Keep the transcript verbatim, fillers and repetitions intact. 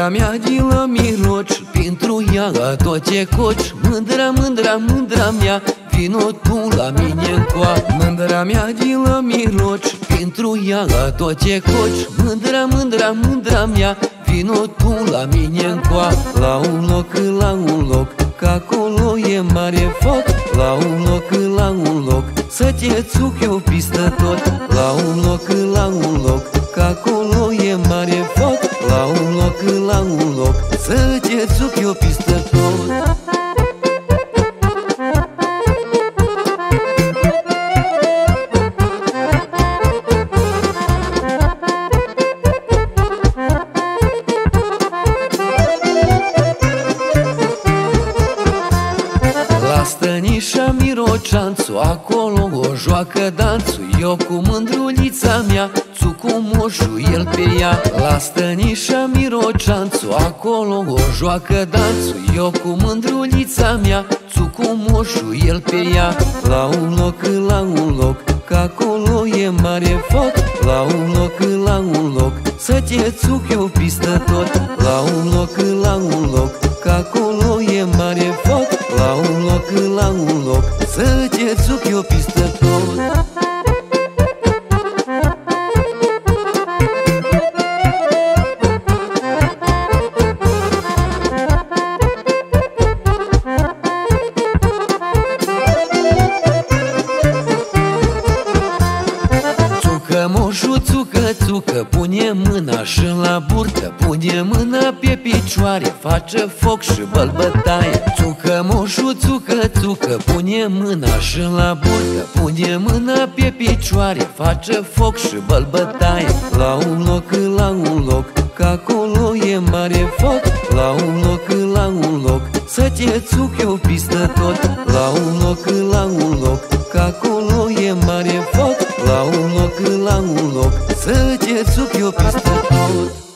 Mândra mea gilă miroci, pentru ea tot ce coci. Mândra, mândra, mândra mea, vino tu la mine încoa. Mândra mea gilă miroci, pentru ea tot ce coci. Mândra, mândra, mândra mea, vino tu la mine încoa. La un loc, la un loc, că acolo e mare foc. La un loc, la un loc, să te țuc eu pistă tot. La un loc, la un loc, că acolo e mare foc. La un loc, la un loc, să te țuc eu pistă tot. La Stănișa Miroceanțu, acolo o joacă danțul. Eu cu mândrulița mea, țu cu moșul el pe ea. La Stănișa Miroceanțu, acolo o joacă danțul. Eu cu mândrulița mea, țu cu moșul el pe ea. La un loc, la un loc, că acolo e mare foc. La un loc, la un loc, să te țuc eu pistă tot. La un loc, la un loc, că acolo e mare foc. La un loc, la un loc, să te țuc eu pistă tot. Țucă moșu, țucă, țucă, pune mâna și la burtă. Pune mâna pe picioare, face foc și bălbătaie. Țucă moșu, țucă, țucă, pune mâna și la burtă. Pune mâna pe picioare, face foc și bălbătaie. La un loc, la un loc, că acolo e mare foc. La un loc, la un loc, să te țuc eu pistă tot. La un loc, la un loc, că acolo e mare foc. La un loc, la un loc, să te țuc eu pistă tot.